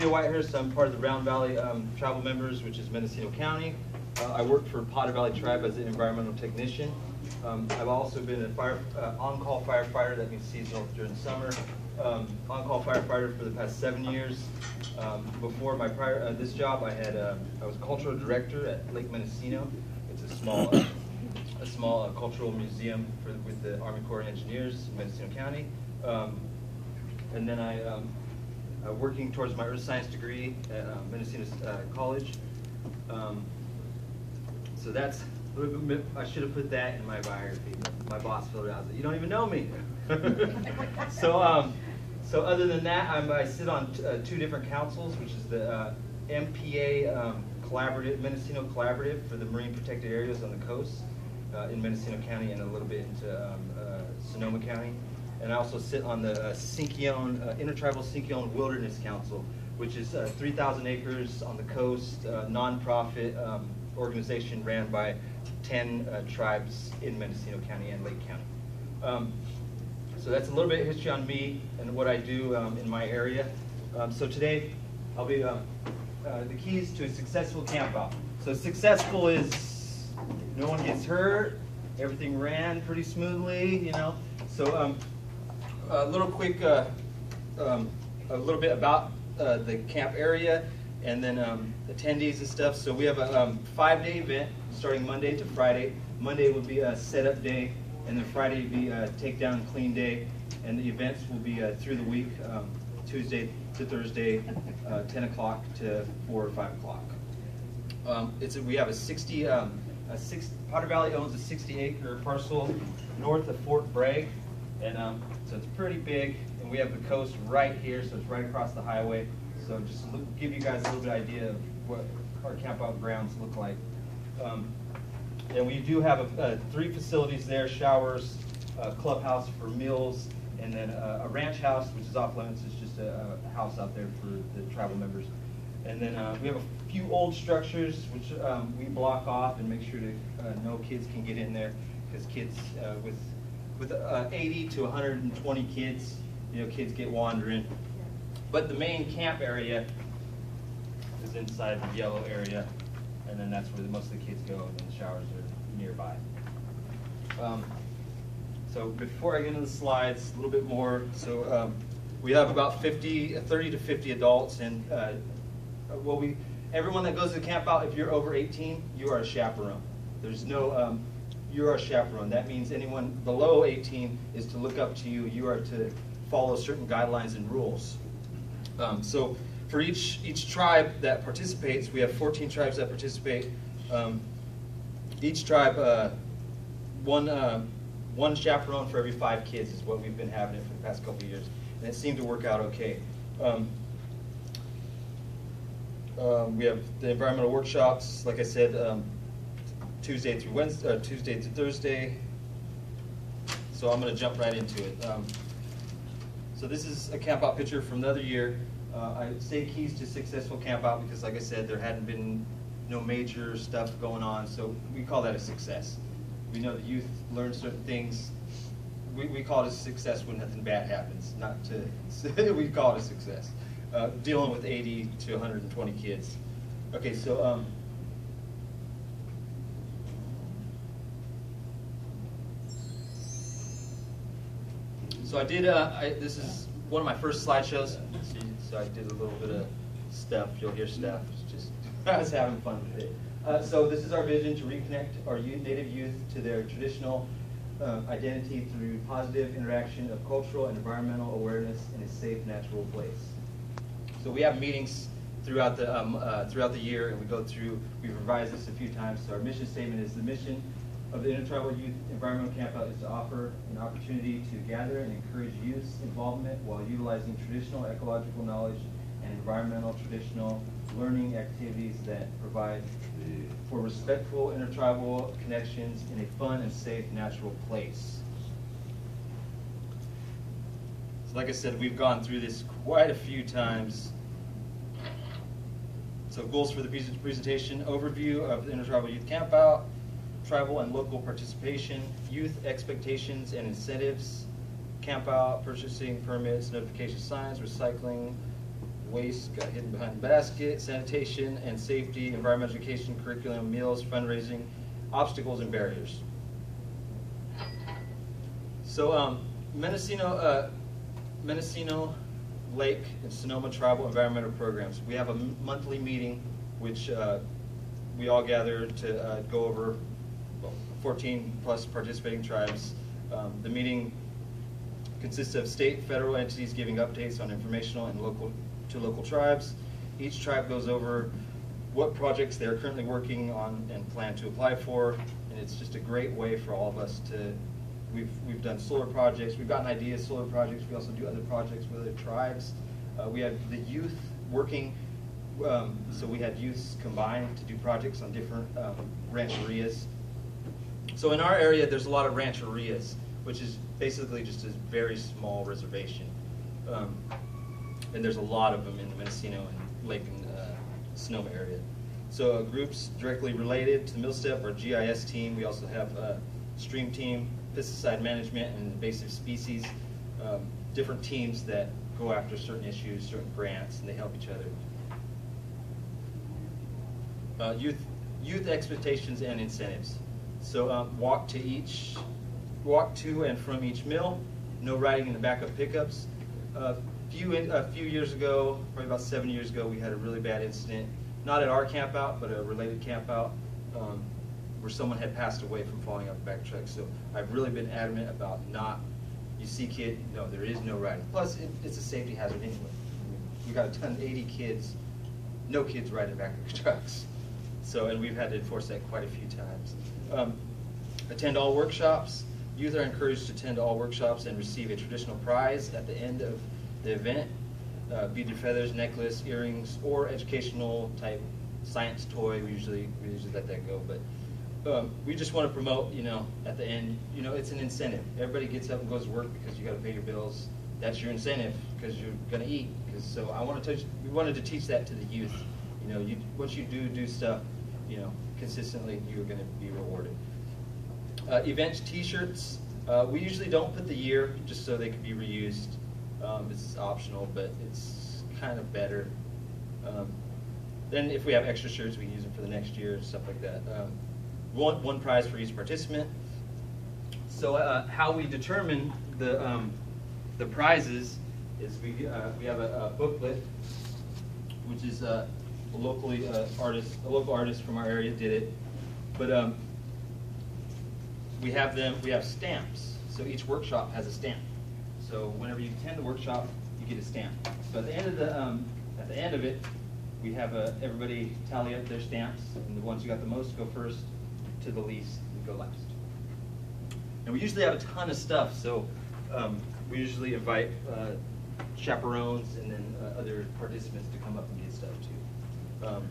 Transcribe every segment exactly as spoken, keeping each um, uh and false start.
Cynthia Whitehurst. I'm part of the Round Valley um, Tribal Members, which is Mendocino County. Uh, I work for Potter Valley Tribe as an environmental technician. Um, I've also been a fire, uh, on-call firefighter, that means seasonal during summer. Um, on-call firefighter for the past seven years. Um, before my prior uh, this job, I had uh, I was cultural director at Lake Mendocino. It's a small uh, a small uh, cultural museum for, with the Army Corps of Engineers in Mendocino County. Um, and then I um, uh, working towards my earth science degree at uh, Mendocino uh, College. Um, so that's I should have put that in my biography. My boss filled it out. You don't even know me. so, um, so other than that, I'm, I sit on t uh, two different councils, which is the uh, M P A um, Collaborative, Mendocino Collaborative for the Marine Protected Areas on the coast uh, in Mendocino County and a little bit into um, uh, Sonoma County. And I also sit on the uh, Sinkyone, uh, Intertribal Sinkyone Wilderness Council, which is uh, three thousand acres on the coast, uh, nonprofit um, organization ran by ten uh, tribes in Mendocino County and Lake County. Um, so that's a little bit of history on me and what I do um, in my area. Um, so today, I'll be uh, uh, the keys to a successful campout. So successful is no one gets hurt, everything ran pretty smoothly, you know. So um, a little quick, uh, um, a little bit about uh, the camp area and then um, attendees and stuff. So we have a um, five-day event starting Monday to Friday. Monday would be a setup day, and then Friday would be a take down and clean day. And the events will be uh, through the week, um, Tuesday to Thursday, uh, ten o'clock to four or five o'clock. Um, it's a, we have a sixty, um, a six, Potter Valley owns a sixty acre parcel north of Fort Bragg, and um, so it's pretty big. And we have the coast right here, so it's right across the highway. So just to give you guys a little bit idea of what our camp out grounds look like. Um, and we do have a, a, three facilities there: showers, a clubhouse for meals, and then a, a ranch house, which is off limits. It's just a, a house out there for the tribal members. And then uh, we have a few old structures, which um, we block off and make sure that uh, no kids can get in there, because kids uh, with with uh, eighty to one hundred twenty kids, you know, kids get wandering. But the main camp area is inside the yellow area, and then that's where the, most of the kids go, and then the showers are nearby. Um, so before I get into the slides, a little bit more. So um, we have about fifty, thirty to fifty adults, and uh, well, we everyone that goes to the camp out, if you're over eighteen, you are a chaperone. There's no, um, you are a chaperone. That means anyone below eighteen is to look up to you. You are to follow certain guidelines and rules. Um, so for each each tribe that participates, we have fourteen tribes that participate. Um, each tribe, uh, one uh, one chaperone for every five kids is what we've been having it for the past couple of years, and it seemed to work out okay. Um, um, we have the environmental workshops, like I said, um, Tuesday through Wednesday, uh, Tuesday to Thursday. So I'm going to jump right into it. Um, So this is a camp out picture from another year. Uh, I say keys to successful camp out because, like I said, there hadn't been no major stuff going on, so we call that a success. We know the youth learn certain things. We, we call it a success when nothing bad happens, not to, we call it a success. Uh, dealing with eighty to one hundred twenty kids. Okay, so um, So I did, uh, I, this is one of my first slideshows, so I did a little bit of stuff. You'll hear stuff. It's just, I was having fun with it. Uh, so this is our vision: to reconnect our youth, Native youth to their traditional uh, identity through positive interaction of cultural and environmental awareness in a safe, natural place. So we have meetings throughout the, um, uh, throughout the year, and we go through, we've revised this a few times. So our mission statement is: the mission of the Intertribal Youth Environmental Campout is to offer an opportunity to gather and encourage youth involvement while utilizing traditional ecological knowledge and environmental traditional learning activities that provide for respectful intertribal connections in a fun and safe natural place. So like I said, we've gone through this quite a few times. So goals for the presentation: overview of the Intertribal Youth Campout, tribal and local participation, youth expectations and incentives, camp out, purchasing permits, notification signs, recycling, waste got hidden behind the basket, sanitation and safety, environmental education, curriculum, meals, fundraising, obstacles and barriers. So um, Mendocino, uh, Mendocino Lake and Sonoma Tribal Environmental Programs. We have a monthly meeting which uh, we all gather to uh, go over well, fourteen plus participating tribes. Um, the meeting consists of state, federal entities giving updates on informational and local to local tribes. Each tribe goes over what projects they're currently working on and plan to apply for, and it's just a great way for all of us to. We've we've done solar projects. We've gotten ideas, solar projects. We also do other projects with other tribes. Uh, we have the youth working. Um, so we had youths combined to do projects on different um, rancherias. So in our area, there's a lot of rancherias, which is basically just a very small reservation. Um, and there's a lot of them in the Mendocino and Lake and uh, Sonoma area. So uh, groups directly related to the MILSTEP, our G I S team. We also have a stream team, pesticide management and invasive species, um, different teams that go after certain issues, certain grants, and they help each other. Uh, youth, youth expectations and incentives. So um, walk to each, walk to and from each mill. No riding in the back of pickups. Uh, few in, a few years ago, probably about seven years ago, we had a really bad incident. Not at our camp out, but a related camp out, um, where someone had passed away from falling off the back truck. So I've really been adamant about not. You see kid, no, there is no riding. Plus, it, it's a safety hazard anyway. We got a ton, eighty kids, no kids riding back of trucks. So, and we've had to enforce that quite a few times. Um, attend all workshops. Youth are encouraged to attend all workshops and receive a traditional prize at the end of the event. Uh, beaded feathers, necklace, earrings, or educational type science toy. We usually we usually let that go, but um, we just want to promote. You know, at the end, you know, it's an incentive. Everybody gets up and goes to work because you got to pay your bills. That's your incentive because you're going to eat. Because so I want to teach. We wanted to teach that to the youth. You know, you once you do do stuff, you know, consistently, you're going to be rewarded. Uh, event T-shirts. Uh, we usually don't put the year just so they can be reused. Um, it's optional, but it's kind of better. Um, then if we have extra shirts, we can use them for the next year and stuff like that. Um, one, one prize for each participant. So uh, how we determine the, um, the prizes is we, uh, we have a, a booklet, which is uh, a locally uh, artist, a local artist from our area did it. But um, we have them, we have stamps. So each workshop has a stamp. So whenever you attend the workshop, you get a stamp. So at the end of the um, at the end of it, we have a, everybody tally up their stamps, and the ones who got the most go first, to the least and go last. And we usually have a ton of stuff. So um, we usually invite uh, chaperones and then uh, other participants to come up and get stuff too. Um,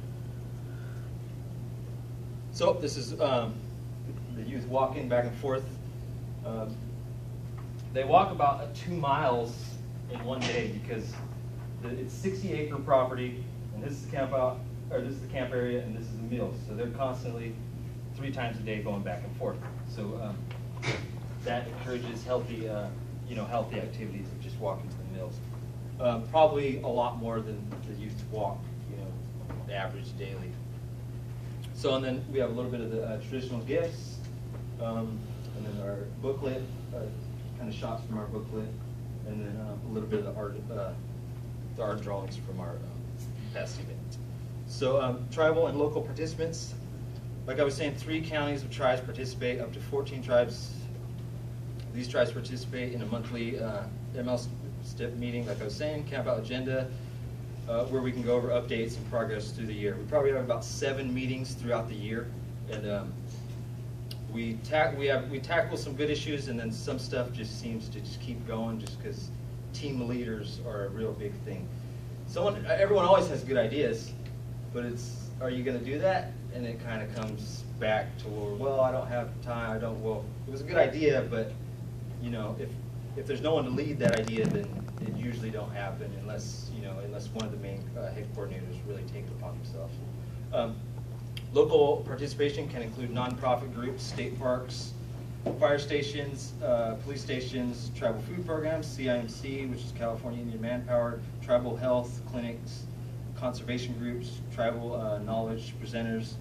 so this is um, the youth walking back and forth. Um, They walk about uh, two miles in one day because the, it's sixty acre property, and this is the camp out, or this is the camp area, and this is the mills. So they're constantly three times a day going back and forth. So um, that encourages healthy, uh, you know, healthy activities of just walking to the mills. Um, probably a lot more than the youth walk, you know, the average daily. So and then we have a little bit of the uh, traditional gifts, um, and then our booklet. Uh, kind of shots from our booklet, and then uh, a little bit of the art, uh, the art drawings from our um, past event. So um, tribal and local participants, like I was saying, three counties of tribes participate, up to fourteen tribes. These tribes participate in a monthly uh, M L S T I P meeting, like I was saying, camp out agenda, uh, where we can go over updates and progress through the year. We probably have about seven meetings throughout the year, and um, We, ta we, have, we tackle some good issues, and then some stuff just seems to just keep going just because team leaders are a real big thing. Someone, everyone always has good ideas, but it's, are you going to do that? And it kind of comes back to, well, I don't have time, I don't, well, it was a good idea, but, you know, if, if there's no one to lead that idea, then it usually don't happen unless, you know, unless one of the main uh, head coordinators really take it upon themselves. Um, Local participation can include nonprofit groups, state parks, fire stations, uh, police stations, tribal food programs, C I M C, which is California Indian Manpower, tribal health clinics, conservation groups, tribal uh, knowledge presenters.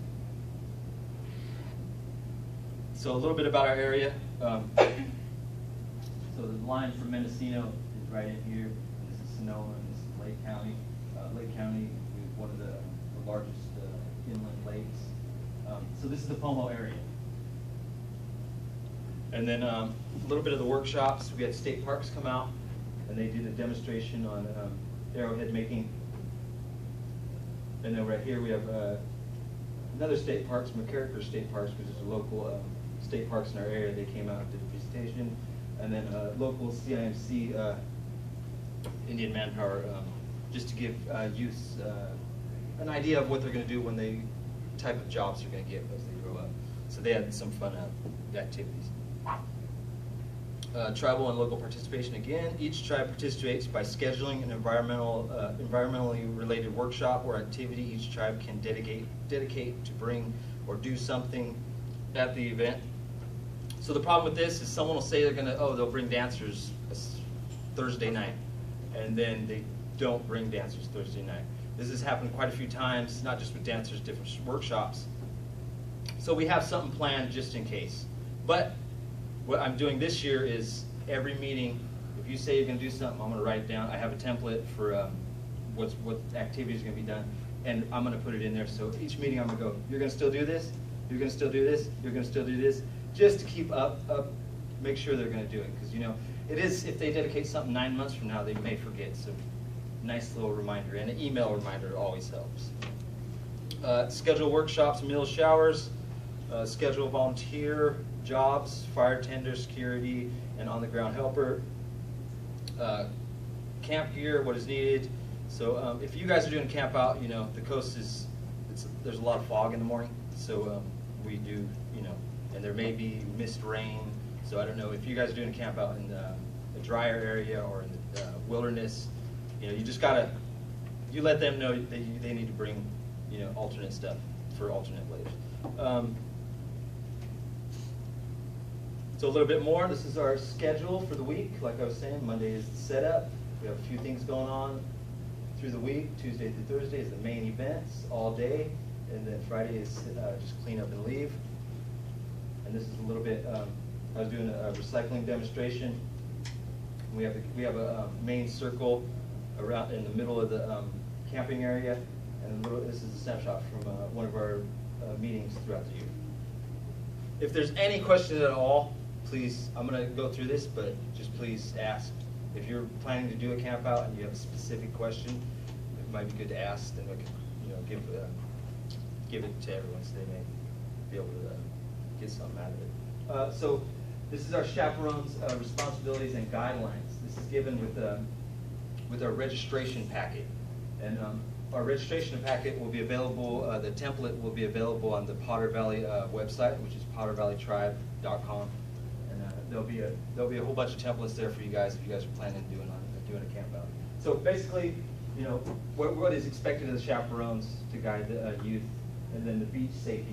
So a little bit about our area. Um, so the line from Mendocino is right in here. This is Sonoma, and this is Lake County. Uh, Lake County is one of the, the largest uh, inland lakes. Um, so this is the Pomo area. And then um, a little bit of the workshops. We had state parks come out, and they did a demonstration on um, arrowhead making. And then right here we have uh, another state parks, McCarricker State Parks, which is a local um, state parks in our area. They came out and did a presentation. And then uh, local C I M C uh, Indian Manpower, um, just to give uh, youth uh, an idea of what they're going to do when they, type of jobs they're going to get as they grow up. So they had some fun uh, activities. Uh, tribal and local participation again. Each tribe participates by scheduling an environmental, uh, environmentally related workshop or activity. Each tribe can dedicate, dedicate to bring or do something at the event. So the problem with this is someone will say they're gonna, oh, they'll bring dancers Thursday night, and then they don't bring dancers Thursday night. This has happened quite a few times, not just with dancers, different workshops. So we have something planned just in case. But what I'm doing this year is every meeting, if you say you're gonna do something, I'm gonna write it down. I have a template for um, what's, what activity is gonna be done, and I'm gonna put it in there. So each meeting I'm gonna go, you're gonna still do this, you're gonna still do this, you're gonna still do this, just to keep up, up, make sure they're gonna do it. Because you know, it is, if they dedicate something nine months from now, they may forget. So nice little reminder, and an email reminder always helps. Uh, schedule workshops, meals, showers, uh, schedule volunteer jobs, fire tender, security, and on-the-ground helper. Uh, camp gear, what is needed. So um, if you guys are doing camp out, you know, the coast is, it's, there's a lot of fog in the morning, so um, we do, you know, and there may be mist rain, so I don't know, if you guys are doing a camp out in the, the drier area or in the uh, wilderness, you know, you just gotta, you let them know that you, they need to bring, you know, alternate stuff for alternate layers. Um, So a little bit more, this is our schedule for the week. Like I was saying, Monday is the setup. We have a few things going on through the week. Tuesday through Thursday is the main events all day. And then Friday is uh, just clean up and leave. And this is a little bit, um, I was doing a recycling demonstration. We have, a, we have a um, main circle around in the middle of the um, camping area. And a little, this is a snapshot from uh, one of our uh, meetings throughout the year. If there's any questions at all, please, I'm going to go through this, but just please ask. If you're planning to do a camp out and you have a specific question, it might be good to ask, then we can, you know, give uh, give it to everyone so they may be able to uh, get something out of it. Uh, so this is our chaperones' uh, responsibilities and guidelines. This is given with uh, with our registration packet, and um, our registration packet will be available. Uh, the template will be available on the Potter Valley uh, website, which is potter valley tribe dot com. There'll be a there'll be a whole bunch of templates there for you guys if you guys are planning on doing on doing a camp out. So basically, you know, what what is expected of the chaperones to guide the uh, youth, and then the beach safety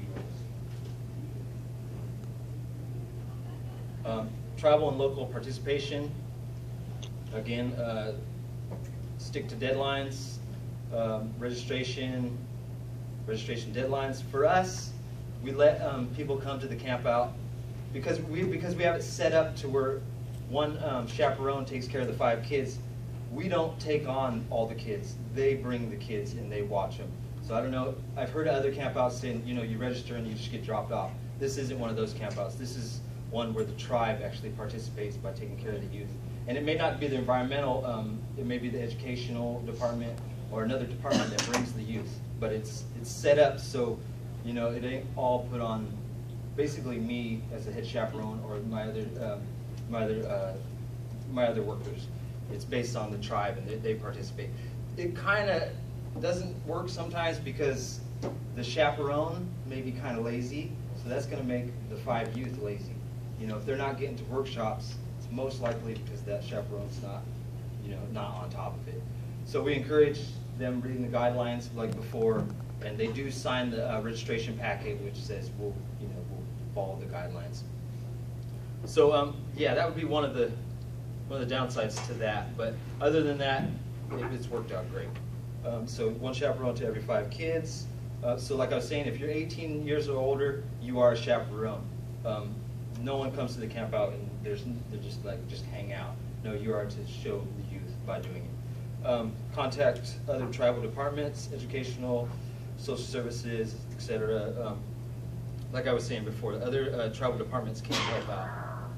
rules. Um, tribal and local participation. Again, uh, stick to deadlines. Um, registration registration deadlines. For us, we let um, people come to the camp out. Because we, because we have it set up to where one um, chaperone takes care of the five kids, we don't take on all the kids. They bring the kids and they watch them. So I don't know, I've heard other campouts saying, you know, you register and you just get dropped off. This isn't one of those campouts. This is one where the tribe actually participates by taking care of the youth. And it may not be the environmental, um, it may be the educational department or another department that brings the youth. But it's, it's set up so, you know, it ain't all put on basically me as a head chaperone or my other um, my other uh, my other workers. It's based on the tribe and they, they participate. It kind of doesn't work sometimes because the chaperone may be kind of lazy, so that's going to make the five youth lazy. You know, if they're not getting to workshops, it's most likely because that chaperone's not, you know, not on top of it. So we encourage them reading the guidelines like before, and they do sign the uh, registration packet, which says we'll, you know, we'll follow the guidelines. So um, yeah, that would be one of the one of the downsides to that. But other than that, it, it's worked out great. Um, so one chaperone to every five kids. Uh, so like I was saying, if you're eighteen years or older, you are a chaperone. Um, no one comes to the camp out and there's they're just like just hang out. No, you are to show the youth by doing it. Um, contact other tribal departments, educational, social services, et cetera. Um, like I was saying before, the other uh, tribal departments can help out.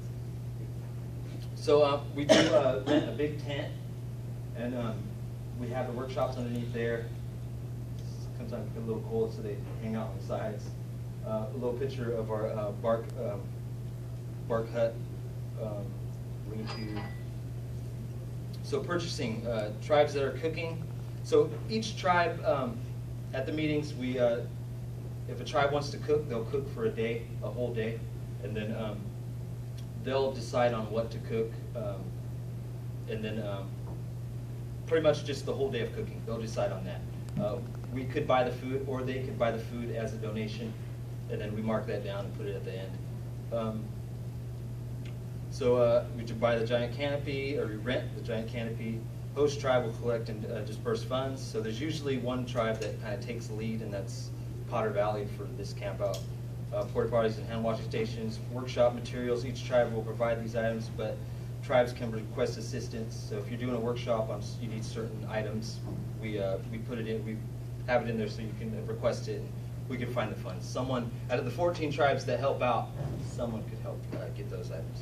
So uh, we do uh, rent a big tent, and um, we have the workshops underneath there. Sometimes get a little cold, so they hang out on the sides. Uh, a little picture of our uh, bark um, bark hut, um, lean-to. So purchasing, uh, tribes that are cooking. So each tribe, um, at the meetings, we, uh, if a tribe wants to cook, they'll cook for a day, a whole day, and then um, they'll decide on what to cook, um, and then um, pretty much just the whole day of cooking. They'll decide on that. Uh, we could buy the food, or they could buy the food as a donation, and then we mark that down and put it at the end. Um, so uh, we could buy the giant canopy, or we rent the giant canopy. Host tribe will collect and uh, disperse funds. So there's usually one tribe that kind of takes the lead, and that's Potter Valley for this camp out. Uh, porta potties and hand washing stations, workshop materials. Each tribe will provide these items, but tribes can request assistance. So if you're doing a workshop on, you need certain items, we uh, we put it in. We have it in there so you can request it, and we can find the funds. Someone out of the fourteen tribes that help out, someone could help uh, get those items.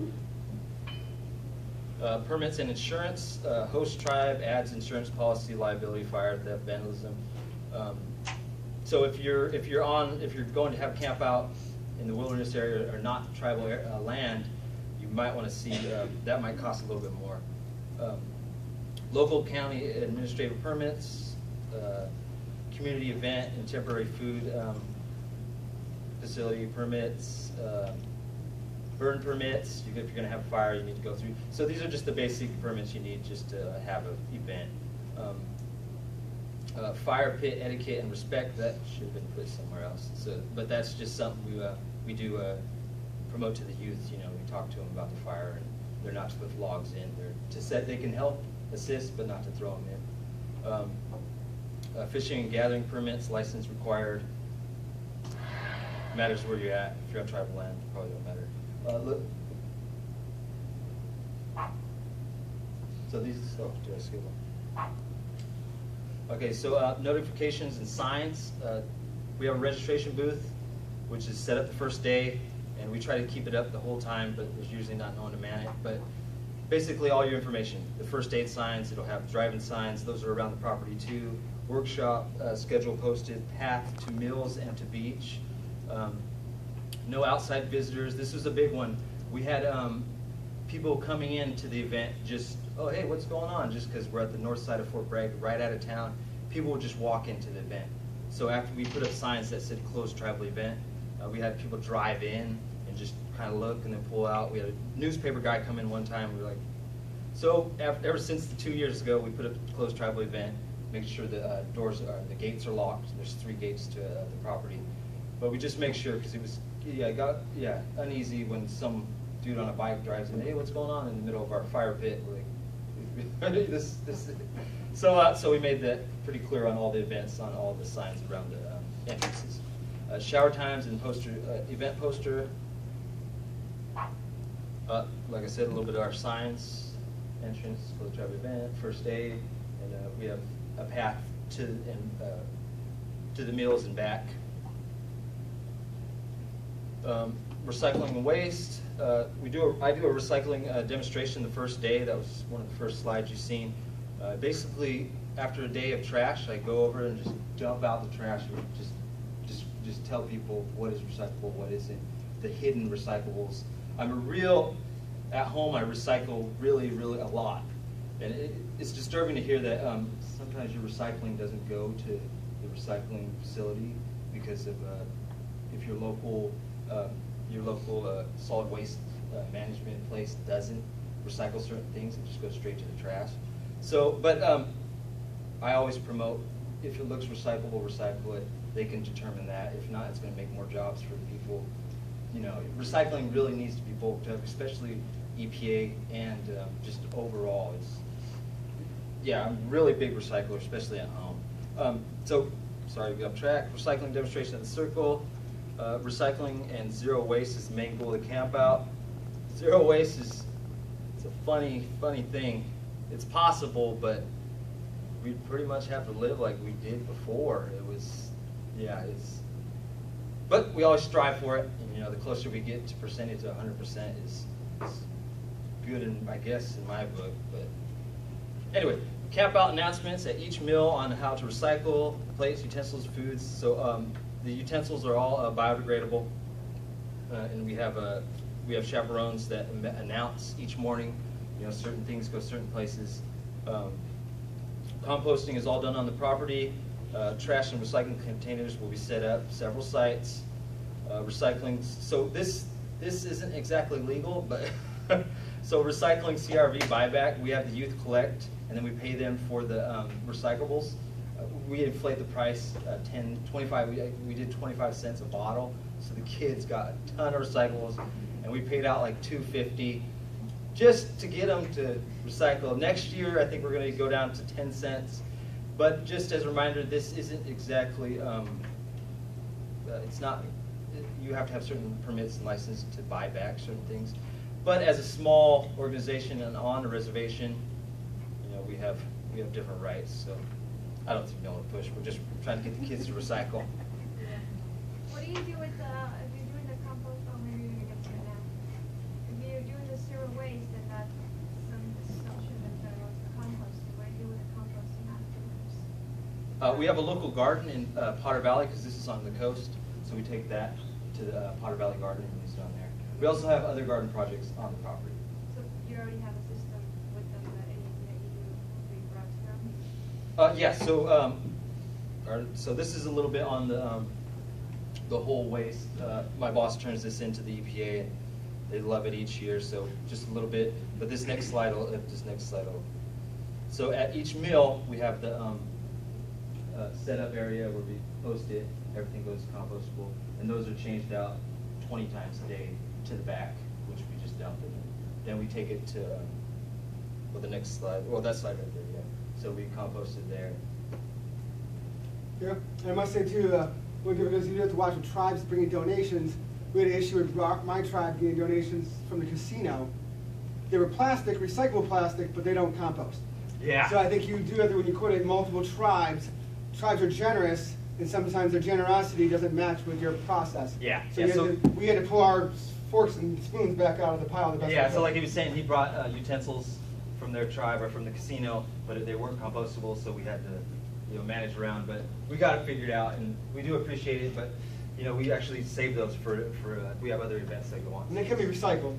Uh, permits and insurance. Uh, host tribe adds insurance policy, liability, fire, theft, vandalism. Um, so if you're if you're on if you're going to have camp out in the wilderness area or not tribal air, uh, land, you might want to see uh, that might cost a little bit more. Um, local county administrative permits, uh, community event and temporary food um, facility permits. Uh, Burn permits, if you're going to have a fire, you need to go through. So these are just the basic permits you need just to have an event. Um, uh, fire pit etiquette and respect, that should have been put somewhere else. So, but that's just something we uh, we do uh, promote to the youth. You know, we talk to them about the fire, and they're not to put logs in. They're to set. They can help assist, but not to throw them in. Um, uh, fishing and gathering permits, license required. Matters where you're at. If you're on tribal land, it probably don't matter. Uh, look. So these, oh, did I skip one? Okay, so uh, notifications and signs. Uh, we have a registration booth, which is set up the first day, and we try to keep it up the whole time, but there's usually not no one to man it. But basically all your information. The first aid signs, it'll have driving signs, those are around the property too. Workshop uh, schedule posted, path to mills and to beach. Um, No outside visitors. This was a big one. We had um, people coming into the event just, oh, hey, what's going on? Just because we're at the north side of Fort Bragg, right out of town. People would just walk into the event. So after we put up signs that said closed tribal event, uh, we had people drive in and just kind of look and then pull out. We had a newspaper guy come in one time. We were like, so after, ever since the two years ago, we put up a closed tribal event, make sure the uh, doors are, the gates are locked. There's three gates to uh, the property. But we just make sure, because it was, yeah, got yeah uneasy when some dude on a bike drives in. Hey, what's going on in the middle of our fire pit? We're like, this, this. So, uh, so we made that pretty clear on all the events, on all the signs around the um, entrances. Uh, shower times and poster, uh, event poster. Uh, like I said, a little bit of our signs, entrance for the tribal event, first aid, and uh, we have a path to and uh, to the meals and back. Um, recycling and waste. Uh, we do. A, I do a recycling uh, demonstration the first day. That was one of the first slides you've seen. Uh, basically, after a day of trash, I go over and just dump out the trash. And just, just, just tell people what is recyclable, what isn't. The hidden recyclables. I'm a real. At home, I recycle really, really a lot, and it, it's disturbing to hear that um, sometimes your recycling doesn't go to the recycling facility because of uh, if your local. Uh, your local uh, solid waste uh, management place doesn't recycle certain things, it just goes straight to the trash. So, but um, I always promote, if it looks recyclable, recycle it. They can determine that. If not, it's going to make more jobs for the people. you know, recycling really needs to be bulked up, especially E P A and um, just overall. It's, yeah, I'm a really big recycler, especially at home. Um, so, sorry to get off track. Recycling demonstration at the circle. Uh, recycling and zero waste is the main goal of the camp out. Zero waste is it's a funny, funny thing. It's possible, but we pretty much have to live like we did before. It was, yeah, it's. But we always strive for it. And, you know, the closer we get to percentage to one hundred percent is, is good, in, I guess, in my book. But anyway, camp out announcements at each meal on how to recycle plates, utensils, foods. So um, the utensils are all uh, biodegradable, uh, and we have uh, we have chaperones that announce each morning, you know, certain things go certain places. Um, composting is all done on the property. Uh, trash and recycling containers will be set up several sites. Uh, recycling. So this this isn't exactly legal, but so recycling C R V buyback. We have the youth collect, and then we pay them for the um, recyclables. Uh, we inflate the price uh, ten, twenty-five. We, we did twenty-five cents a bottle, so the kids got a ton of recyclables, and we paid out like two fifty just to get them to recycle. Next year, I think we're going to go down to ten cents. But just as a reminder, this isn't exactly, um, uh, it's not, you have to have certain permits and licenses to buy back certain things. But as a small organization and on a reservation, you know, we have, we have different rights. So I don't think we want to push. We're just trying to get the kids to recycle. Yeah. What do you do with the, if you're doing the compost, oh, maybe you're going to get to it now. If you're doing the zero waste, then that's some assumption that there was compost. What do you do with the composting afterwards? Uh, we have a local garden in uh, Potter Valley, because this is on the coast, so we take that to the uh, Potter Valley Garden and use it on there. We also have other garden projects on the property. So you already have a system with them that anything that you do, you brought to them? Uh, yes, yeah, so um, our, so this is a little bit on the um, the whole waste. Uh, my boss turns this into the E P A, and they love it each year. So just a little bit, but this next slide, will, uh, this next slide. Will, so at each meal, we have the um, uh, setup area where we post it. Everything goes compostable, and those are changed out twenty times a day to the back, which we just dumped it. Then we take it to um, well, the next slide. Well, that slide right there, yeah. So we composted there. Yeah, and I must say too, uh, we'll give those of you have to watch with tribes bringing donations. We had an issue with my tribe getting donations from the casino. They were plastic, recyclable plastic, but they don't compost. Yeah. So I think you do have to, when you coordinate multiple tribes, tribes are generous, and sometimes their generosity doesn't match with your process. Yeah. So, yeah, we, so had to, we had to pull our forks and spoons back out of the pile. The best yeah, way. so like he was saying, he brought uh, utensils from their tribe or from the casino, but they weren't compostable, so we had to, you know, manage around. But we got it figured out, and we do appreciate it. But you know, we actually save those for for uh, we have other events that go on. And they can be recycled.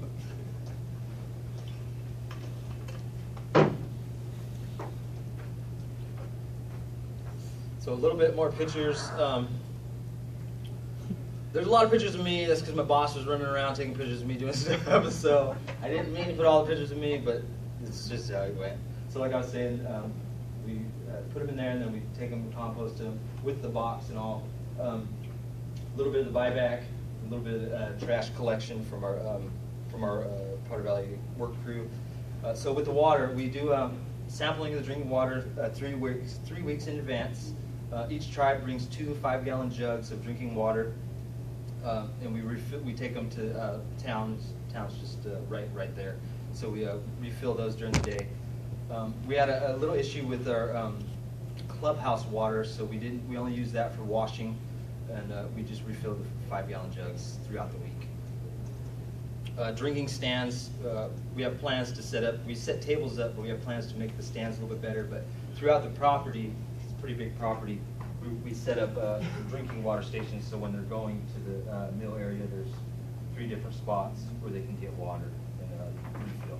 So a little bit more pictures. Um, there's a lot of pictures of me. That's because my boss was running around taking pictures of me doing stuff. So I didn't mean to put all the pictures of me, but it's just how it went. So like I was saying, um, we uh, put them in there, and then we take them and compost them with the box and all. Um, a little bit of the buyback, a little bit of uh, trash collection from our um, from our uh, Potter Valley work crew. Uh, so with the water, we do um, sampling of the drinking water uh, three weeks three weeks in advance. Uh, each tribe brings two five-gallon jugs of drinking water, uh, and we refill, we take them to uh, towns. Towns just uh, right right there. So we uh, refill those during the day. Um, we had a, a little issue with our um, clubhouse water, so we didn't. We only used that for washing, and uh, we just refilled the five-gallon jugs throughout the week. Uh, drinking stands. Uh, we have plans to set up. We set tables up, but we have plans to make the stands a little bit better. But throughout the property, it's a pretty big property. We, we set up uh, drinking water stations, so when they're going to the uh, mill area, there's three different spots where they can get water and uh, refill.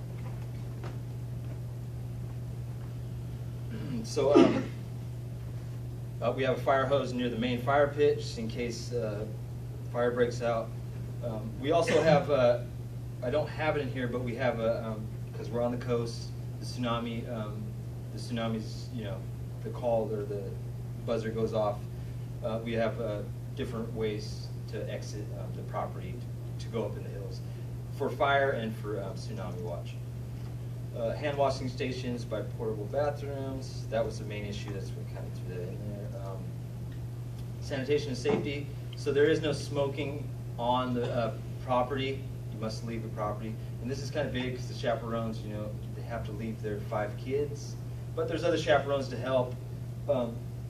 So um, uh, we have a fire hose near the main fire pit, just in case uh, fire breaks out. Um, we also have, uh, I don't have it in here, but we have a, because um, we're on the coast, the tsunami, um, the tsunami's, you know, the call or the buzzer goes off. Uh, we have uh, different ways to exit uh, the property to go up in the hills for fire and for um, tsunami watch. Uh, hand washing stations by portable bathrooms, that was the main issue, that's what kind of threw that in there. Um, sanitation and safety, so there is no smoking on the uh, property, you must leave the property. And this is kind of big because the chaperones, you know, they have to leave their five kids, but there's other chaperones to help. Um,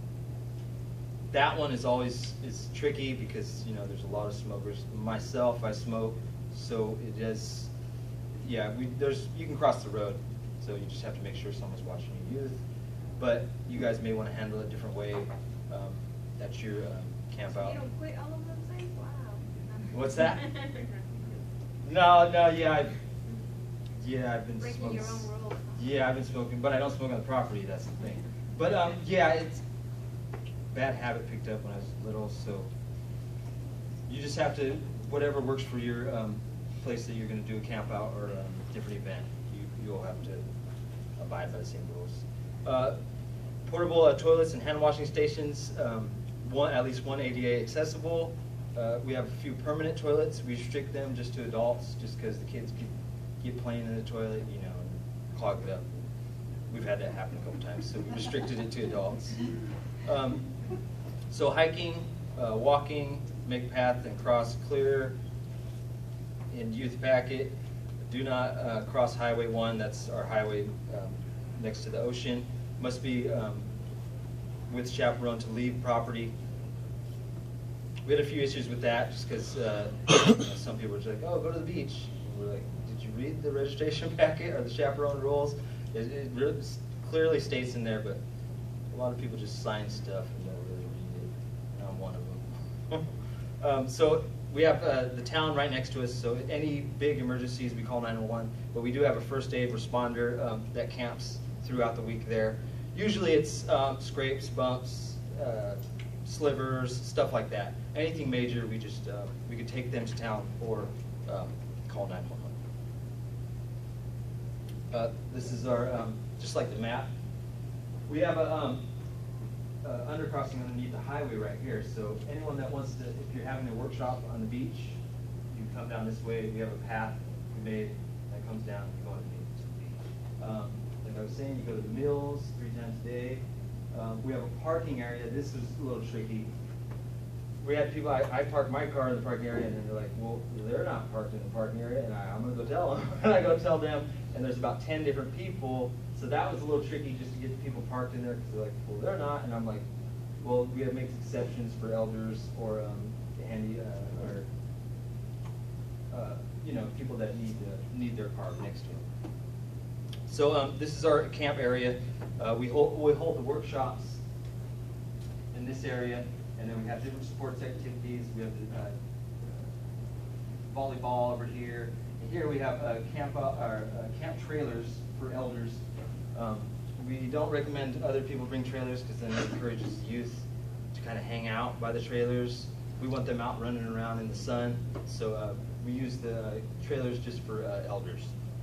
that one is always is tricky because, you know, there's a lot of smokers. Myself, I smoke, so it is. Yeah, we, there's, you can cross the road, so you just have to make sure someone's watching your youth. But you guys may want to handle it a different way um, at your um, camp out. You don't quit all of those things? Wow. What's that? No, no, yeah, I've, yeah, I've been Breaking smoking. your own rules. Yeah, I've been smoking, but I don't smoke on the property, that's the thing. But um, yeah, it's bad habit picked up when I was little, so you just have to, whatever works for your um, place that you're going to do a camp out or a different event, you, you'll have to abide by the same rules. Uh, portable uh, toilets and hand washing stations, um, one, at least one A D A accessible. Uh, we have a few permanent toilets. We restrict them just to adults, just because the kids keep, keep playing in the toilet, you know, and clog it up. We've had that happen a couple times, so we restricted it to adults. Um, so hiking, uh, walking, make path and cross clear. In youth packet, do not uh, cross Highway one, that's our highway um, next to the ocean. Must be um, with chaperone to leave property. We had a few issues with that just because uh, you know, some people were just like, oh, go to the beach. And we're like, did you read the registration packet or the chaperone rules? It, it really clearly states in there, but a lot of people just sign stuff and don't really read it. And I'm one of them. um, so we have uh, the town right next to us, so any big emergencies we call nine one one, but we do have a first aid responder um, that camps throughout the week there. Usually it's um, scrapes, bumps, uh, slivers, stuff like that. Anything major, we just uh, we could take them to town or um, call nine one one. Uh, this is our um, just like the map. We have a um, uh, undercrossing underneath the highway right here. So anyone that wants to, if you're having a workshop on the beach, you can come down this way. We have a path we made that comes down and go on the beach. Um, like I was saying, you go to the mills three times a day. Um, we have a parking area. This is a little tricky. We had people, I, I park my car in the parking area, and they're like, well, they're not parked in the parking area, and I, I'm going to go tell them. And I go tell them, and there's about ten different people. So that was a little tricky just to get the people parked in there, because they're like, well, they're not. And I'm like, well, we have to make exceptions for elders or um, handy, uh, or, uh, you know, people that need to, need their car next to them. So um, this is our camp area. Uh, we, hold, we hold the workshops in this area, and then we have different sports activities. We have the uh, volleyball over here. And here we have uh, camp, uh, our, uh, camp trailers for elders. Um, we don't recommend other people bring trailers because then it encourages youth to kind of hang out by the trailers. We want them out running around in the sun, so uh, we use the uh, trailers just for uh, elders.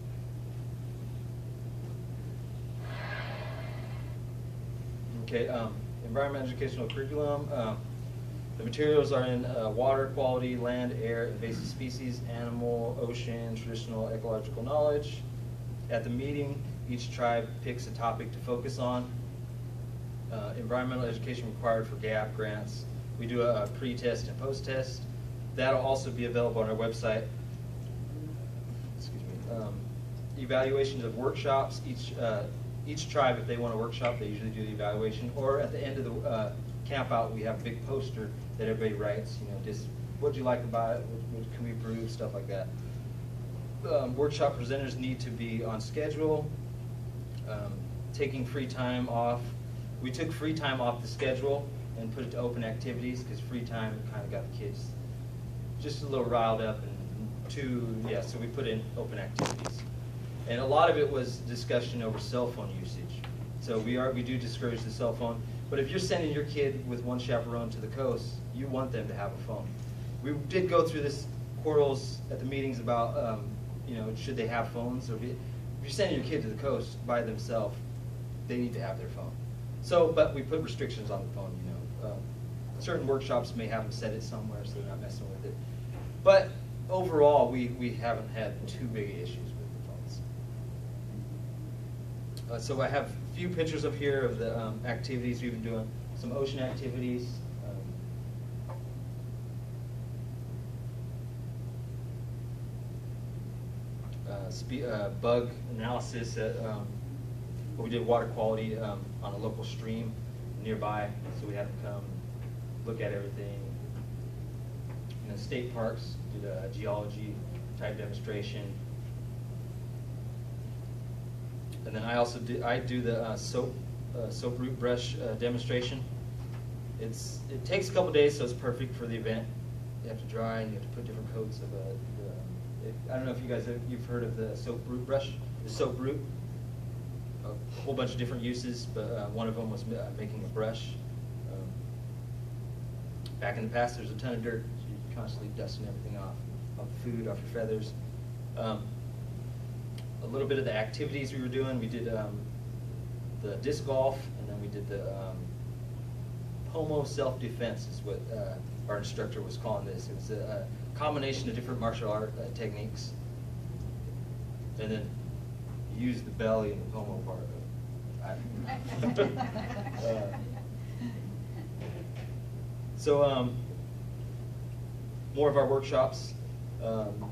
Okay, um, environmental educational curriculum. Um, the materials are in uh, water quality, land, air, invasive species, animal, ocean, traditional ecological knowledge. At the meeting, each tribe picks a topic to focus on. Uh, environmental education required for GAP grants. We do a, a pre-test and post-test. That'll also be available on our website. Excuse me. Um, evaluations of workshops. Each uh, each tribe, if they want a workshop, they usually do the evaluation. Or at the end of the uh, camp out, we have a big poster that everybody writes. You know, just what do you like about it? What, what can we improve? Stuff like that. Um, workshop presenters need to be on schedule. Um, taking free time off. We took free time off the schedule and put it to open activities because free time kind of got the kids just a little riled up and too, yeah, so we put in open activities. And a lot of it was discussion over cell phone usage. So we are we do discourage the cell phone. But if you're sending your kid with one chaperone to the coast, you want them to have a phone. We did go through this quarrels at the meetings about, um, you know, should they have phones? Or be, if you're sending your kid to the coast by themselves, they need to have their phone. So, but we put restrictions on the phone, you know. Um, certain workshops may have them set it somewhere so they're not messing with it. But overall, we, we haven't had too big issues with the phones. Uh, so I have a few pictures up here of the um, activities we've been doing, some ocean activities. Um, uh, spe uh, bug analysis. At, um, we did water quality um, on a local stream nearby, so we had to come look at everything. In the state parks, did a geology type demonstration. And then I also do, I do the uh, soap uh, soap root brush uh, demonstration. It's it takes a couple days, so it's perfect for the event. You have to dry and you have to put different coats of a. The, it, I don't know if you guys have, you've heard of the soap root brush, the soap root. A whole bunch of different uses, but uh, one of them was uh, making a brush. Um, back in the past, there's a ton of dirt. So you're constantly dusting everything off, off the food, off your feathers. Um, a little bit of the activities we were doing. We did um, the disc golf, and then we did the um, Pomo self-defense is what uh, our instructor was calling this. It was a, a combination of different martial art uh, techniques. And then use the belly and the Pomo part of it. uh, so um, more of our workshops. Um,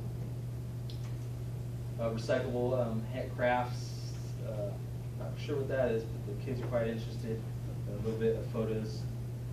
Uh, recyclable um, hand crafts. Uh, not sure what that is, but the kids are quite interested. A little bit of photos.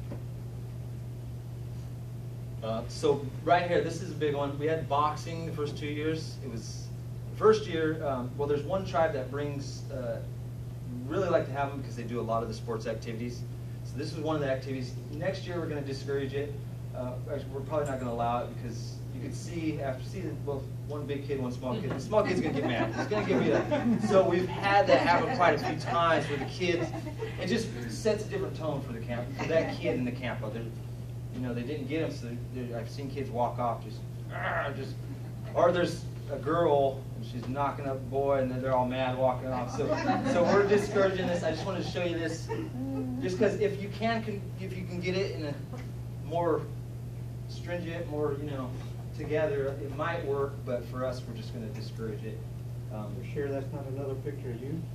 Uh, so right here, this is a big one. We had boxing the first two years. It was first year. Um, well, there's one tribe that brings. Uh, really like to have them because they do a lot of the sports activities. So this is one of the activities. Next year, we're going to discourage it. Uh, actually, we're probably not going to allow it because you can see after seeing well, one big kid, one small kid. The small kid's gonna get mad. He's gonna give me a. So we've had that happen quite a few times where the kids. It just sets a different tone for the camp. For that kid in the camp, they're, you know, they didn't get him. So I've seen kids walk off just, just, or there's a girl and she's knocking up a boy and then they're all mad walking off. So, so we're discouraging this. I just wanted to show you this, just because if you can, if you can get it in a more stringent, more, you know, together, it might work, but for us, we're just going to discourage it. Um, You're sure that's not another picture of you?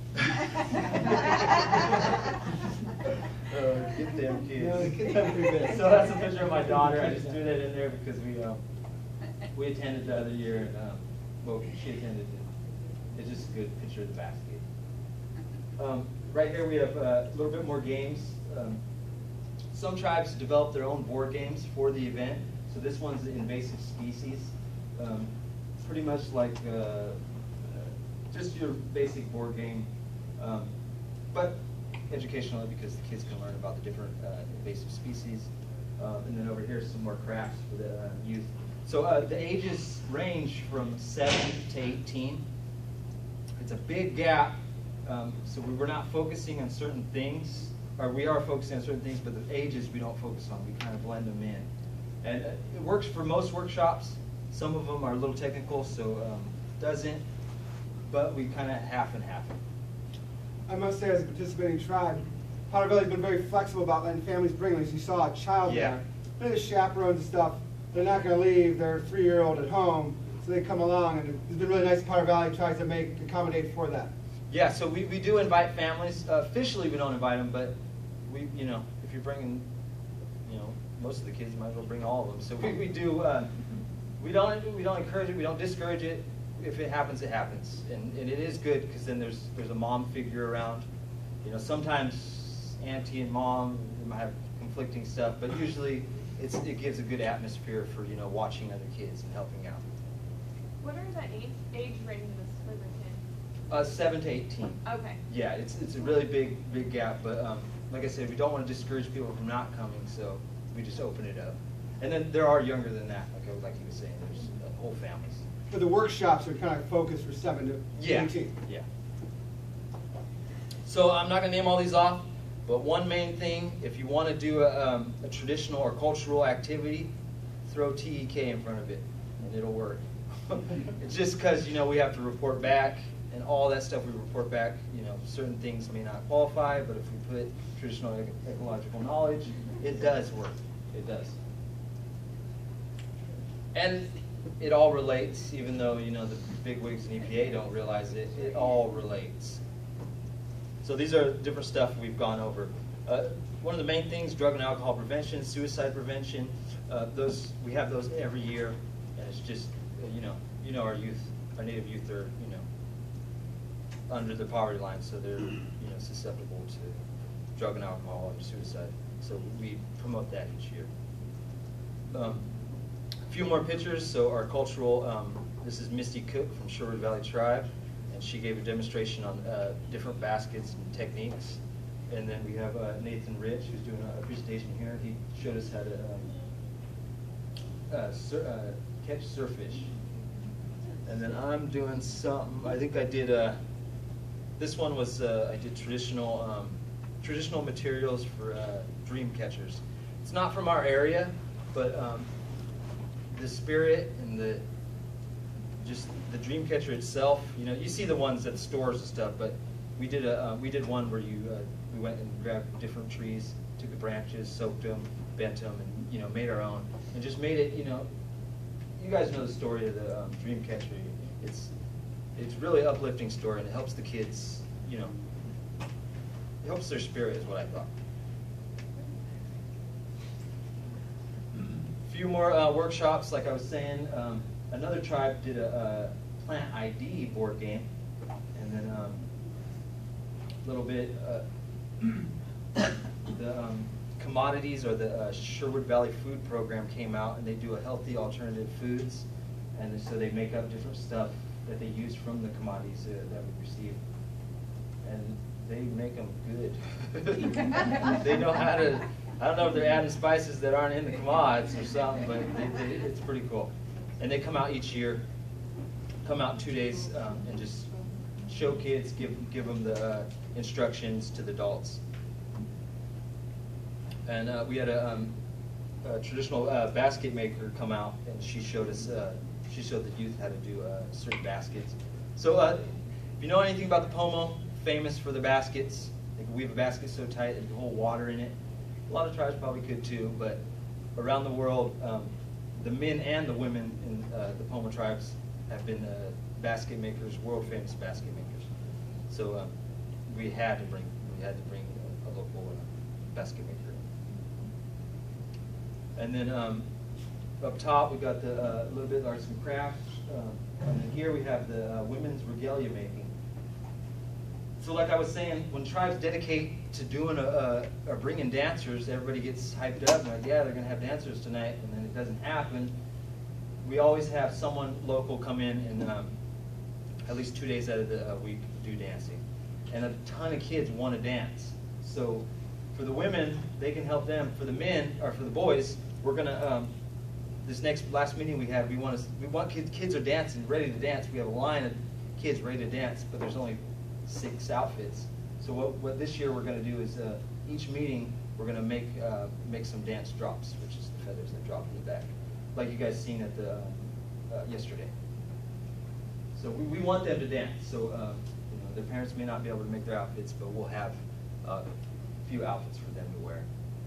uh, get them kids. No, the kids have pretty bad. So that's a picture of my daughter. I just threw that in there because we um, we attended the other year, and um, well, she attended. And it's just a good picture of the basket. Um, right here, we have uh, a little bit more games. Um, some tribes develop their own board games for the event. So this one's the invasive species. Um, pretty much like uh, uh, just your basic board game, um, but educationally because the kids can learn about the different uh, invasive species. Uh, and then over here some more crafts for the uh, youth. So uh, the ages range from seven to eighteen. It's a big gap, um, so we were not focusing on certain things, or we are focusing on certain things, but the ages we don't focus on. We kind of blend them in. And it works for most workshops. Some of them are a little technical, so um, doesn't, but we kind of half and half. I must say, as a participating tribe, Potter Valley's been very flexible about letting families bring them. As you saw a child Yeah. there, there's chaperones and stuff. They're not going to leave their three-year-old at home, so they come along, and it's been really nice. Potter Valley tries to make accommodate for that. Yeah, so we, we do invite families. Uh, officially, we don't invite them, but we, you know, if you're bringing, you know, most of the kids, you might as well bring all of them. So we, we do, uh, we don't we don't encourage it, we don't discourage it. If it happens, it happens, and, and it is good because then there's there's a mom figure around. You know, sometimes auntie and mom might have conflicting stuff, but usually it's it gives a good atmosphere for you know watching other kids and helping out. What are the age age ranges for the kids? Uh, seven to eighteen. Okay. Yeah, it's it's a really big big gap, but um, like I said, we don't want to discourage people from not coming, so we just open it up. And then there are younger than that, like I, like he was saying. There's uh, whole families. But the workshops are kind of focused for seven to Yeah. eighteen. Yeah. So I'm not going to name all these off, but one main thing, if you want to do a, um, a traditional or cultural activity, throw T E K in front of it, and it'll work. It's just because you know we have to report back, and all that stuff we report back. You know, certain things may not qualify, but if we put traditional ec ecological knowledge, it does work. It does. And it all relates, even though, you know, the big wigs in E P A don't realize it, it all relates. So these are different stuff we've gone over. Uh, one of the main things, drug and alcohol prevention, suicide prevention, uh, those, we have those every year, and it's just, you know, you know our youth, our Native youth are, you know, under the poverty line, so they're, you know, susceptible to drug and alcohol and suicide. So we promote that each year. Um, a few more pictures. So our cultural, um, this is Misty Cook from Sherwood Valley Tribe, and she gave a demonstration on uh, different baskets and techniques. And then we have uh, Nathan Rich, who's doing a presentation here. He showed us how to um, uh, sur uh, catch surffish. And then I'm doing something, I think I did, uh, this one was, uh, I did traditional, um, traditional materials for uh, dream catchers. It's not from our area, but um, the spirit and the, just the dream catcher itself, you know, you see the ones at stores and stuff, but we did a, uh, we did one where you, uh, we went and grabbed different trees, took the branches, soaked them, bent them, and, you know, made our own, and just made it, you know, you guys know the story of the um, dream catcher. It's, it's really uplifting story, and it helps the kids, you know, it helps their spirit is what I thought. A few more uh, workshops, like I was saying. Um, another tribe did a, a plant I D board game, and then um, a little bit uh, the um, commodities, or the uh, Sherwood Valley Food Program came out, and they do a healthy alternative foods, and so they make up different stuff that they use from the commodities uh, that we receive, and they make them good. They know how to. I don't know if they're adding spices that aren't in the commodities or something, but they, they, it's pretty cool. And they come out each year, come out in two days, um, and just show kids, give give them the uh, instructions to the adults. And uh, we had a, um, a traditional uh, basket maker come out, and she showed us, uh, she showed the youth how to do uh, certain baskets. So uh, if you know anything about the Pomo, famous for the baskets. They can weave a basket so tight it can hold water in it. A lot of tribes probably could too, but around the world, um, the men and the women in uh, the Pomo tribes have been uh, basket makers, world famous basket makers. So um, we had to bring, we had to bring a, a local uh, basket maker. And then um, up top, we got the uh, little bit arts and crafts, uh, and then here we have the uh, women's regalia making. So, like I was saying, when tribes dedicate to doing a, a or bringing dancers, everybody gets hyped up and like, yeah, they're going to have dancers tonight, and then it doesn't happen. We always have someone local come in and um, at least two days out of the uh, week do dancing, and a ton of kids want to dance. So. For the women, they can help them. For the men, or for the boys, we're gonna, um, this next, last meeting we had, we want to, we want kids, kids are dancing, ready to dance. We have a line of kids ready to dance, but there's only six outfits. So what, what this year we're gonna do is, uh, each meeting, we're gonna make, uh, make some dance drops, which is the feathers that drop in the back, like you guys seen at the, uh, uh, yesterday. So we, we want them to dance. So, uh, you know, their parents may not be able to make their outfits, but we'll have, uh, few outfits for them to wear.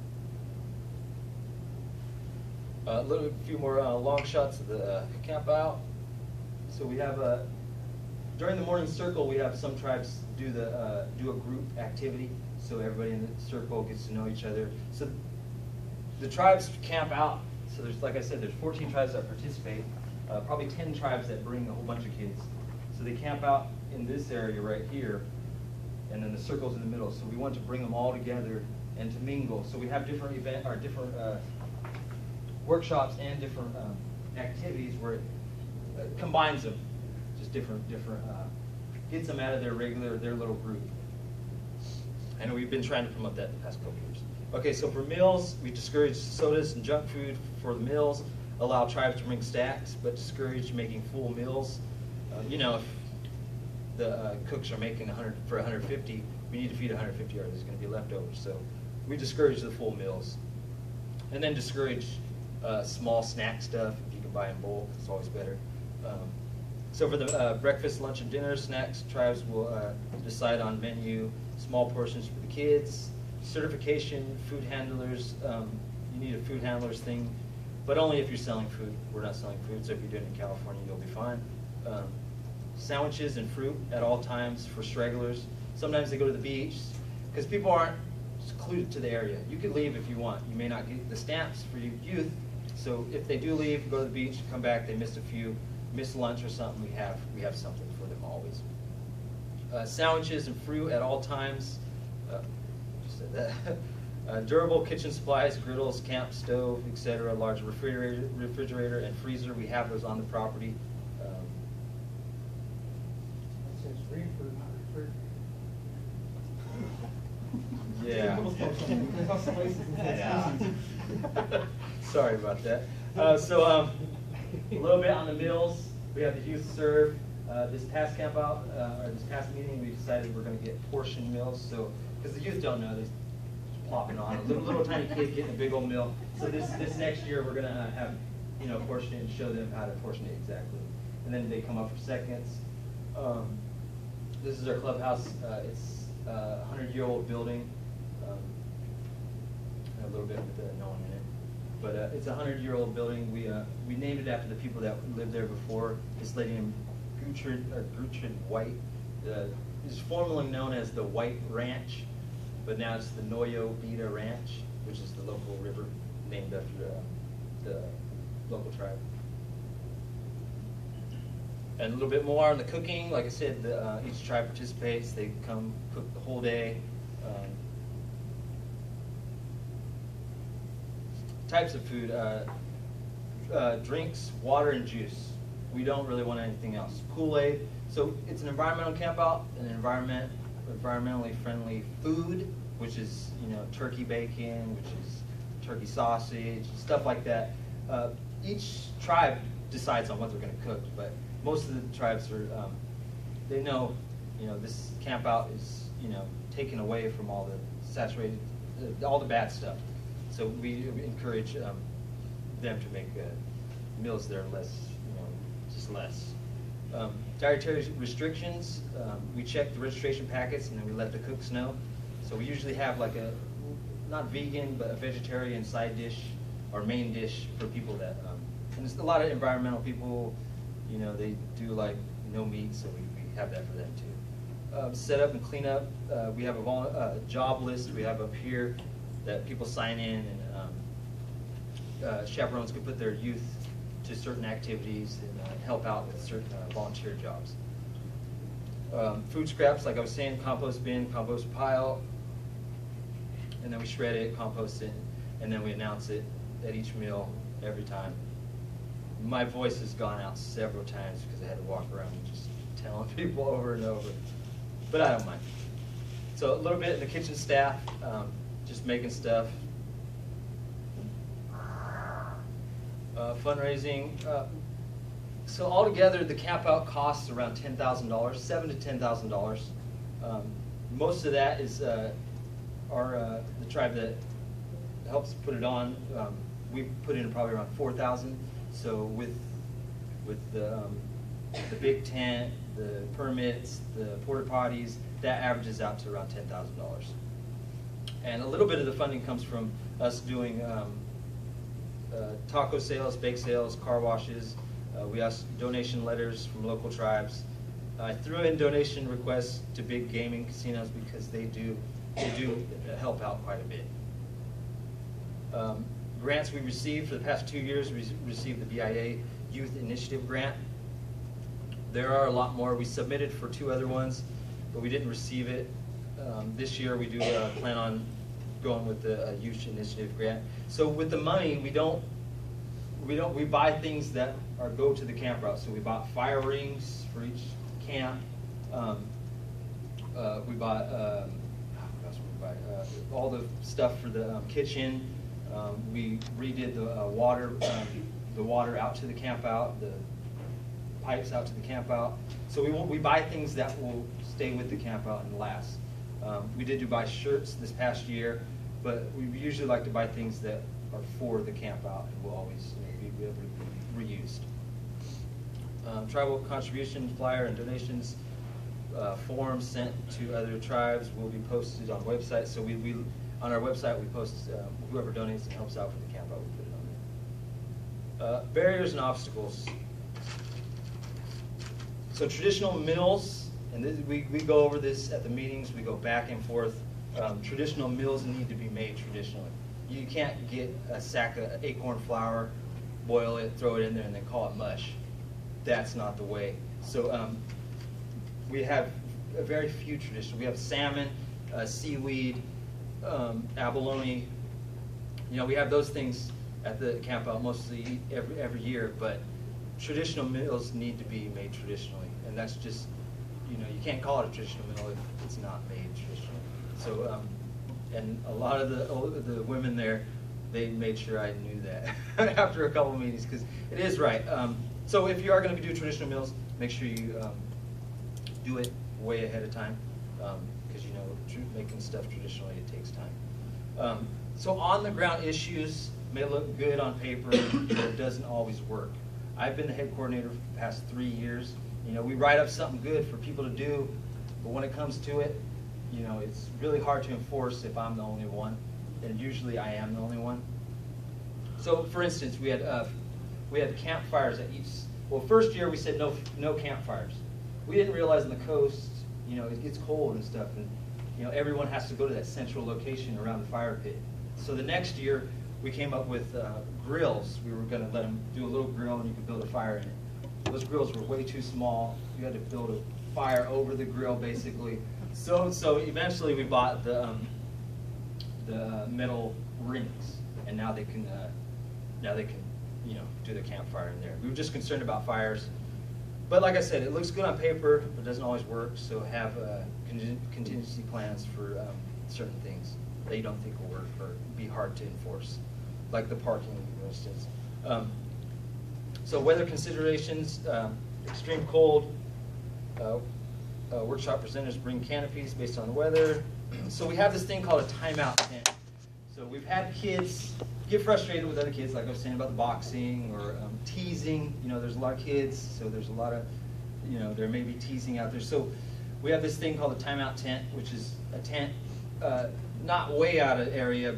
A uh, little few more uh, long shots of the uh, camp out. So we have a, during the morning circle, we have some tribes do the uh, do a group activity, so everybody in the circle gets to know each other. So the tribes camp out. So there's, like I said, there's fourteen tribes that participate, uh, probably ten tribes that bring a whole bunch of kids. So they camp out in this area right here, and then the circle's in the middle. So we want to bring them all together and to mingle. So we have different event or different uh, workshops and different um, activities where it uh, combines them, just different, different, uh, gets them out of their regular, their little group. And we've been trying to promote that the past couple years. Okay, so for meals, we discourage sodas and junk food for the meals, allow tribes to bring stacks, but discourage making full meals. Uh, you know, if the uh, cooks are making one hundred for one hundred fifty, we need to feed one hundred fifty or there's going to be leftovers. So we discourage the full meals. And then discourage uh, small snack stuff. If you can buy in bulk, it's always better. Um, so for the uh, breakfast, lunch, and dinner snacks, tribes will uh, decide on menu, small portions for the kids, certification, food handlers. Um, you need a food handlers thing. but only if you're selling food. We're not selling food, so if you're doing it in California, you'll be fine. Um, sandwiches and fruit at all times for stragglers. Sometimes they go to the beach, because people aren't secluded to the area. You could leave if you want. You may not get the stamps for your youth, so if they do leave, go to the beach, come back, they missed a few, missed lunch or something, we have, we have something for them always. Uh, sandwiches and fruit at all times. Uh, just said that. uh, durable kitchen supplies, griddles, camp stove, et cetera. Large refrigerator, refrigerator and freezer. We have those on the property. Um, It says reefer, not refrigerator. yeah. There's also places that say Yeah. Sorry about that. Uh, so um, a little bit on the meals. We have the youth serve. Uh, this past camp out, uh, or this past meeting, we decided we're going to get portion meals. So, because the youth don't know, they plop it on. A little, little tiny kid getting a big old meal. So this this next year, we're going to uh, have, you know, portion it and show them how to portion it exactly. And then they come up for seconds. Um, this is our clubhouse. Uh, it's a hundred-year-old building. Um, a little bit with the no one in it. But uh, it's a hundred-year-old building. We uh, we named it after the people that lived there before. This lady named Gertrude, or Gertrude White uh, is formerly known as the White Ranch, but now it's the Noyo Beta Ranch, which is the local river named after uh, the local tribe. And a little bit more on the cooking. Like I said, the, uh, each tribe participates. They come cook the whole day. Um, types of food, uh, uh, drinks, water and juice. We don't really want anything else. Kool-Aid. So it's an environmental camp out, an environment, environmentally friendly food, which is, you know, turkey bacon, which is turkey sausage, stuff like that. Uh, each tribe decides on what they're going to cook, but most of the tribes are, um, they know, you know, this camp out is, you know, taken away from all the saturated, uh, all the bad stuff. So we encourage um, them to make uh, meals that are less, you know, just less. Um, dietary restrictions, um, we check the registration packets and then we let the cooks know. So we usually have like a, not vegan, but a vegetarian side dish or main dish for people that, um, and there's a lot of environmental people, you know, they do like no meat, so we, we have that for them too. Um, set up and clean up, uh, we have a vol uh, job list we have up here that people sign in, and um, uh, chaperones can put their youth to certain activities and uh, help out with certain uh, volunteer jobs. Um, food scraps, like I was saying, compost bin, compost pile, and then we shred it, compost it, and then we announce it at each meal every time. My voice has gone out several times because I had to walk around and just telling people over and over, but I don't mind. So a little bit of the kitchen staff, um, just making stuff. Uh, fundraising. Uh, so altogether, the camp out costs around ten thousand dollars, seven to ten thousand dollars. Um, most of that is uh, our uh, the tribe that helps put it on. Um, we put in probably around four thousand. So with with the um, the big tent, the permits, the porta potties, that averages out to around ten thousand dollars. And a little bit of the funding comes from us doing um, uh, taco sales, bake sales, car washes. Uh, we ask donation letters from local tribes. I threw in donation requests to big gaming casinos because they do they do help out quite a bit. Um, grants we received for the past two years, we received the B I A Youth Initiative Grant. There are a lot more. We submitted for two other ones, but we didn't receive it. Um, this year we do uh, plan on going with the uh, Youth Initiative Grant. So with the money, we don't, we don't, we buy things that are go to the camp route. So we bought fire rings for each camp. Um, uh, we bought, um, what else did we buy? Uh, all the stuff for the um, kitchen. Um, we redid the uh, water, um, the water out to the camp out, the pipes out to the camp out. So we we buy things that will stay with the camp out and last. Um, we did do buy shirts this past year, but we usually like to buy things that are for the camp out and will always, you know, be able to be reused. Um, tribal contribution flyer and donations uh, forms sent to other tribes will be posted on the website. So we, we on our website we post um, whoever donates and helps out for the camp out, we put it on Uh, barriers and obstacles. So traditional mills, and this, we, we go over this at the meetings, we go back and forth. Um, traditional mills need to be made traditionally. You can't get a sack of acorn flour, boil it, throw it in there, and then call it mush. That's not the way. So um, we have a very few traditional. We have salmon, uh, seaweed, um, abalone. You know, we have those things at the camp out mostly every, every year, but traditional meals need to be made traditionally. And that's just, you know, you can't call it a traditional meal if it's not made traditionally. So, um, and a lot of the, oh, the women there, they made sure I knew that after a couple of meetings, because it is right. Um, so if you are going to do traditional meals, make sure you um, do it way ahead of time, because um, you know, tr making stuff traditionally, it takes time. Um, so on the ground issues may look good on paper, but it doesn't always work. I've been the head coordinator for the past three years. You know, we write up something good for people to do, but when it comes to it, you know, it's really hard to enforce if I'm the only one, and usually I am the only one. So, for instance, we had uh, we had campfires at each. Well, first year we said no no campfires. We didn't realize on the coast, you know, it gets cold and stuff, and you know, everyone has to go to that central location around the fire pit. So the next year we came up with uh, grills. We were going to let them do a little grill, and you could build a fire in it. Those grills were way too small. You had to build a fire over the grill, basically. So, so eventually we bought the um, the metal rings, and now they can uh, now they can you know do the campfire in there. We were just concerned about fires, but like I said, it looks good on paper, but it doesn't always work. So have uh, contingency plans for um, certain things that you don't think will work or be hard to enforce, like the parking, for instance. Um, so weather considerations, um, extreme cold. Uh, uh, workshop presenters bring canopies based on the weather. So we have this thing called a timeout tent. So we've had kids get frustrated with other kids, like I was saying about the boxing or um, teasing. You know, there's a lot of kids, so there's a lot of, you know, there may be teasing out there. So we have this thing called a timeout tent, which is a tent uh, not way out of area,